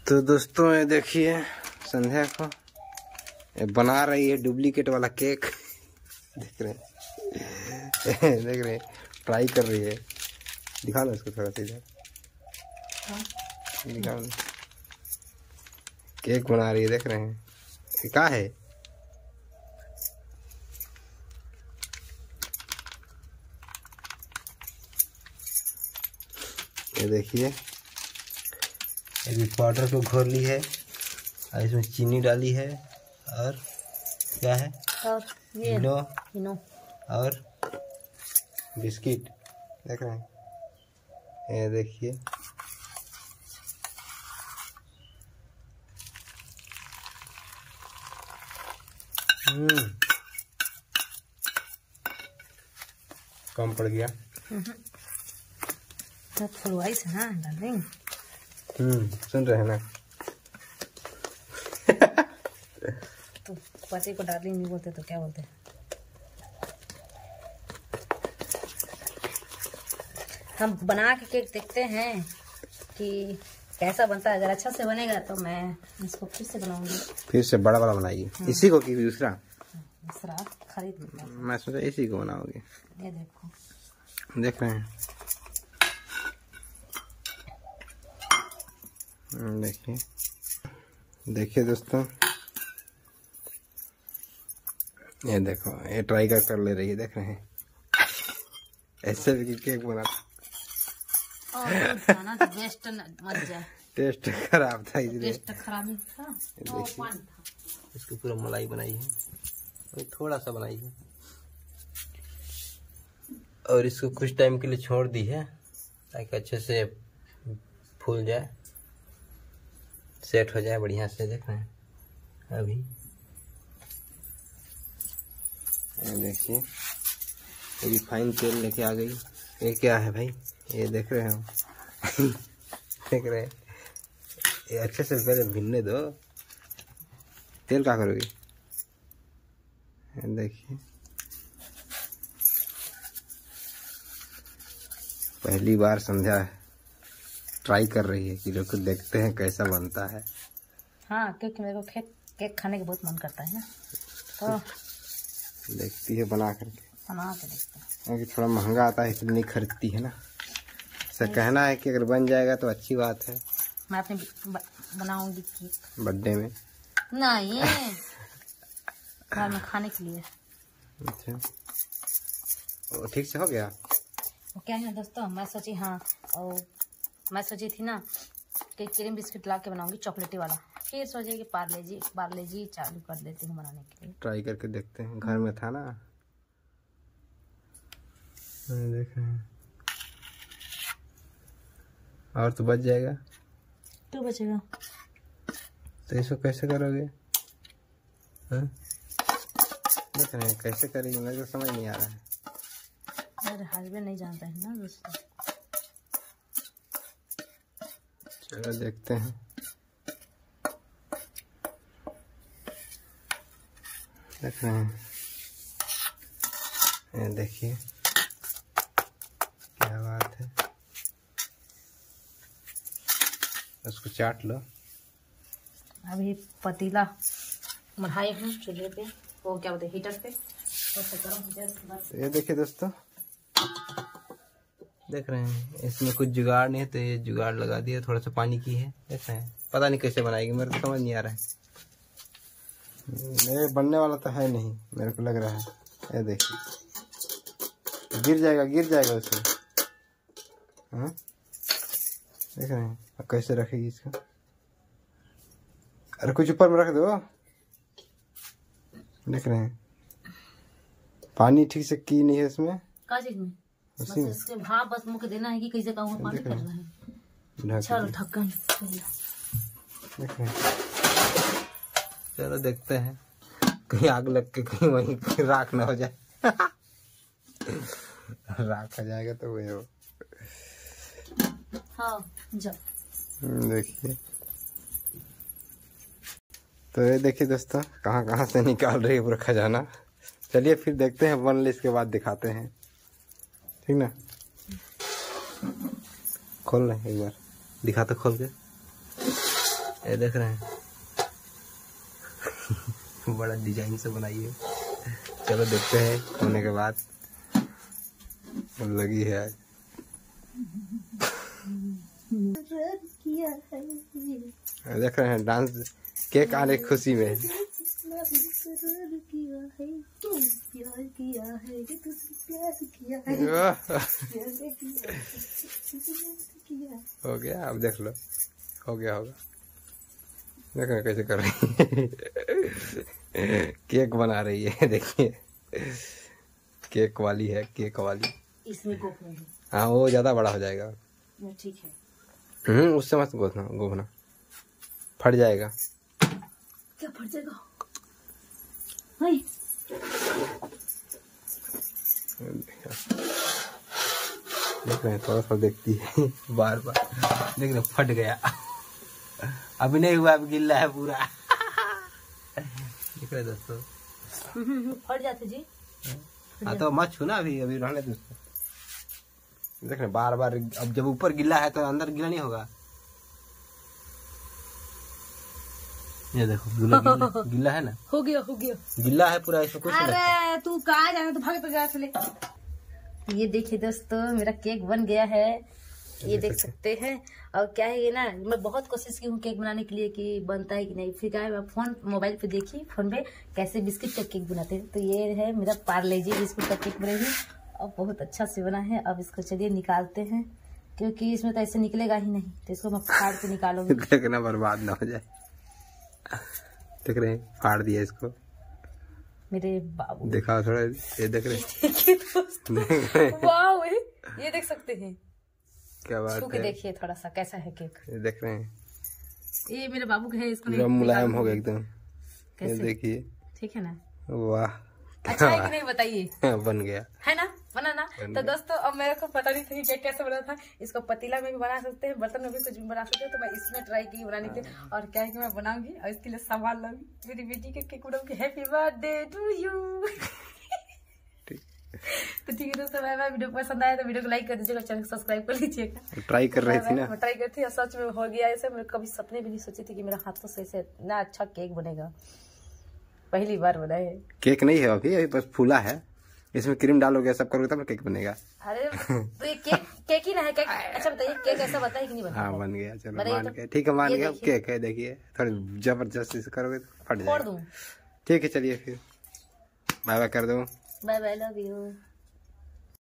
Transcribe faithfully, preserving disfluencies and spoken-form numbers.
तो दोस्तों ये देखिए संध्या को ये बना रही है डुप्लीकेट वाला केक। देख रहे हैं देख रहे हैं ट्राई कर रही है। दिखा लो इसको थोड़ा सा इधर। दिखाओ केक बना रही है। देख रहे हैं ये क्या है। ये देखिए अभी पाउडर को घोर ली है और इसमें चीनी डाली है और क्या है और ये इनो इनो और बिस्किट। देख रहे हैं ये देखिए हम्म कम पड़ गया। तो फुलवाई से ना डार्लिंग। हम्म सुन रहे हैं ना। तो पति को डार्लिंग नहीं बोलते तो क्या बोलते हैं। हम बना के केक देखते हैं कि कैसा बनता है। अगर अच्छा से बनेगा तो मैं इसको फिर से बनाऊंगी। फिर से बड़ा बड़ा बनाइए। इसी को कि दूसरा दूसरा खरीद लेते हैं। मैं सोचा इसी को बनाओगे। ये देखो देख रहे हैं देखिए देखिए दोस्तों ये देखो ये ट्राई कर कर ले रही है। देख रहे हैं ऐसे भी केक बना खाना तो बेस्ट मत जाए। टेस्ट खराब था इसलिए टेस्ट खराब नहीं था। देखिए इसको पूरा मलाई बनाई है और थोड़ा सा बनाई है और इसको कुछ टाइम के लिए छोड़ दी है ताकि अच्छे से फूल जाए सेट हो जाए बढ़िया से। देख रहे हैं अभी देखिए रिफाइन तेल लेके आ गई। ये क्या है भाई ये देख रहे हो देख रहे हैं ये अच्छे से पहले भुनने दो। तेल क्या करोगे देखिए पहली बार संध्या ट्राई कर रही है कि लोग देखते हैं कैसा बनता है। हाँ क्योंकि मेरे को केक केक खाने का बहुत मन करता है ना तो देखती है बना करके बना के देखते हैं। क्योंकि थोड़ा महंगा आता है इसलिए नहीं खरीदती है ना। ऐसा कहना है कि अगर बन जाएगा तो अच्छी बात है। मैं अपने बनाऊंगी केक बर्थडे में नहीं घर में खाने के लिए। अच्छा वो ठीक से हो गया। वो क्या है दोस्तों मैं सोची हाँ और मैं सोची थी ना कि क्रीम बिस्किट ला के बनाऊंगी चॉकलेटी वाला। फिर सोचे कि पार्ले जी पार्ले जी चालू कर देती हूँ बनाने के लिए। ट्राई करके देखते हैं। घर में था ना देख रहे हैं और तो बच जाएगा। तो बचेगा तो इसको कैसे करोगे हाँ? देख रहे हैं कैसे करेंगे मुझे तो समझ नहीं आ रहा है। मेरे हस्बैंड नहीं जानता है ना दोस्तों। चलो देखते हैं। देख रहे हैं ये देखिए क्या बात है। उसको चाट लो। अभी पतीला बढ़ाई हूँ चूल्हे पे वो क्या बोलते हीटर पे तो गरम हो जाए। ये देखिए दोस्तों देख रहे हैं इसमें कुछ जुगाड़ नहीं है तो ये जुगाड़ लगा दिया। थोड़ा सा पानी की है। देख रहे हैं पता नहीं कैसे बनाएगी मेरे को समझ नहीं आ रहा है। मेरे बनने वाला तो है नहीं मेरे को लग रहा है। ये देखिए गिर जाएगा गिर जाएगा उसमें। हाँ देख रहे हैं अब कैसे रखेगी इसको। अरे कुछ ऊपर में रख दो। देख रहे हैं पानी ठीक से की नहीं है इसमें। क्या चीज में बस इसके भाप बस मुझे देना है कि कैसे का पानी कर रहा है। चल ढक्कन देख रहे हैं। चलो देखते हैं कहीं आग लग के कहीं वहीं राख ना हो जाए। राख हो जाएगा तो वही हो। हाँ जाओ देखिए तो ये देखिए दोस्तों कहाँ कहाँ से निकाल रही है पूरा खजाना। चलिए फिर देखते हैं बन ले इसके बाद दिखाते हैं ठीक ना। खोल रहे एक बार दिखा तो खोल के ये देख रहे हैं बड़ा डिजाइन से बनाई है। चलो देखते हैं होने के बाद। लगी है आज देख रहे हैं डांस केक आने की खुशी में। हो गया अब देख लो हो गया होगा। देख रहे कैसे कर रही है केक बना रही है देखिए केक वाली है केक वाली। इसमें गोखना है। हाँ वो ज्यादा बड़ा हो जाएगा। ठीक है। हम्म उससे मत गोखना गोखना फट जाएगा। क्या फट जाएगा? हाय देख रहे हैं थोड़ा सा देखती है बार बार। देख रहे फट गया अभी नहीं हुआ अभी गिल्ला है पूरा। देख रहे दोस्तों फट जाते जी। हाँ तो मत छू ना अभी अभी रहने दो उसको। देख रहे बार बार अब जब ऊपर गिल्ला है तो अंदर गिला नहीं होगा। ये देखो गिल्ला गिल्ला, गिल्ला है ना। हो गया हो गया गिल्ला है पूरा इसमें कुछ नहीं लगता। अरे तू कहाँ जाना तू भाग तो जा चले। ये देखिए दोस्तों मेरा केक बन गया है। ये देख सकते हैं। और क्या है ये ना मैं बहुत कोशिश की हूँ केक बनाने के लिए कि बनता है कि नहीं। फिर क्या है मैं फोन मोबाइल पे देखी फोन पे कैसे बिस्किट का केक बनाते हैं। तो ये है मेरा पार्ले जी बिस्कुट का केक बना है और बहुत अच्छा से बना है। अब इसको चलिए निकालते हैं क्योंकि इसमें तो ऐसे निकलेगा ही नहीं। तो इसको मैं फाड़ के निकालूंगी। देखना बर्बाद ना हो जाए। देख रहे हैं फाड़ दिया इसको मेरे बाबू। देखा थोड़ा ये देख रहे वाह ये देख सकते हैं। क्या बात है। देखिए थोड़ा सा कैसा है केक। ये देख रहे हैं ये मेरे बाबू का है। इसको पूरा मुलायम हो गया एकदम। ये कैसे? देखिए ठीक है ना। वाह अच्छा है कि नहीं बताइए। बन गया है ना बना ना। तो दोस्तों अब मेरे को पता नहीं था कि केक कैसे बना था। इसको पतीला में भी बना सकते हैं बर्तन में भी कुछ भी बना सकते हैं। तो मैं इसमें ट्राई की बनाने के लिए और क्या है कि मैं बनाऊंगी और इसके लिए सामान लाऊंगी। मेरी बेटी के केक बनाऊंगी। Happy birthday to you. तो ठीक है दोस्तों बाय बाय। वीडियो पसंद आया तो वीडियो को लाइक कर दीजिएगा चैनल को सब्सक्राइब कर लीजिएगा। ट्राई कर रही थी ना ट्राई कर थी सच में हो गया ऐसे। मैं कभी सपने भी नहीं सोची थी कि मेरा हाथों से ऐसे इतना अच्छा केक बनेगा। पहली बार बना है। केक नहीं है अभी अभी बस फूला है। इसमें क्रीम डालोगे सब करोगे तब केक बनेगा। अरे तो ये केक केक ही ना है केक। अच्छा बताइए केक ऐसा बताइए कि नहीं बना। हाँ बन गया चलो मान के ठीक है मान गया केक है। देखिए थोड़ी जबरदस्ती से करोगे तो फट जाएगा। ठीक है चलिए फिर बाय बाय कर दो। Bye bye love you.